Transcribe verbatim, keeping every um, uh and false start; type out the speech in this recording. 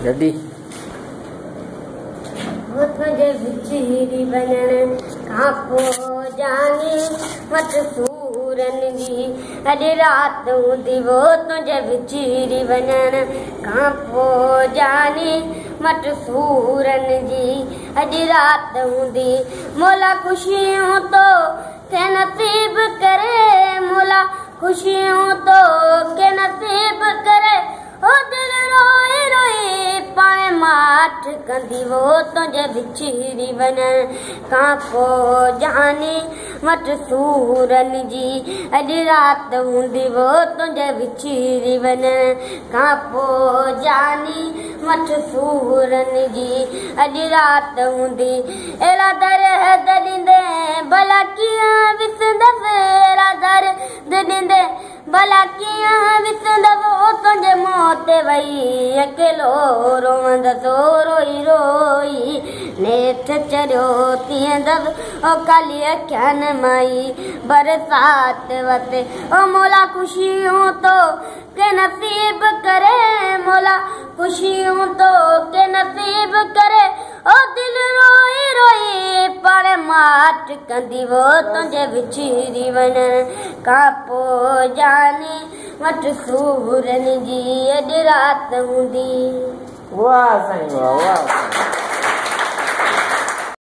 Ready वो तुझे विचरी बनन कापो जाने मत सूरन जी अज रात हूंदी वो तुझे विचरी बनन कापो जाने मत सूरन जी अज रात हूंदी मोला खुशियों तो के नसीब करे मोला खुशियों तो के नसीब करे ओ दिल रोए रोए पाए माठ कंदी वो तुझे विचरी वञण खां पोइ जाने मट सूरन जी अॼु राति हूंदी वो तुझे विचरी वञण खां पोइ जाने मट सूरन जी अॼु राति हूंदी अहिड़ा दर्द ॾींदे भला कीअं विसंदसि अहिड़ा दर्द ॾींदे भला कीअं विसंदसि तुंहिंजे मुंहं ते वही अकेलो रोवंदसि रोई रोई नेठ चढ़ियो तीअंदसि ओ काली अखियुनि माई बरसात वते ओ मोला खुशियूं तो के नसीब करे मोला खुशियूं तो के नसीब करे ओ दिल रोई रोई पर माठ कंदी वो तुंहिंजे विचरी वञण खां पोइ जाने मट सूरन जी अॼु राति हूंदी। वाह साईं वाह वाह।